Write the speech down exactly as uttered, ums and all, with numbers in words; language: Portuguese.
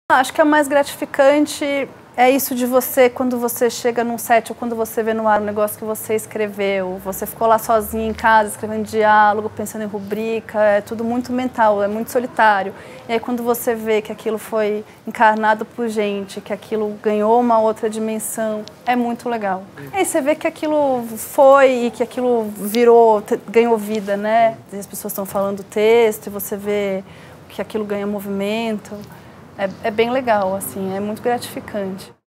Acho que é mais gratificante é isso de você, quando você chega num set ou quando você vê no ar um negócio que você escreveu, você ficou lá sozinho em casa, escrevendo diálogo, pensando em rubrica, é tudo muito mental, é muito solitário. E aí quando você vê que aquilo foi encarnado por gente, que aquilo ganhou uma outra dimensão, é muito legal. E aí você vê que aquilo foi e que aquilo virou, ganhou vida, né? E as pessoas estão falando o texto e você vê que aquilo ganha movimento. É, é bem legal, assim, é muito gratificante.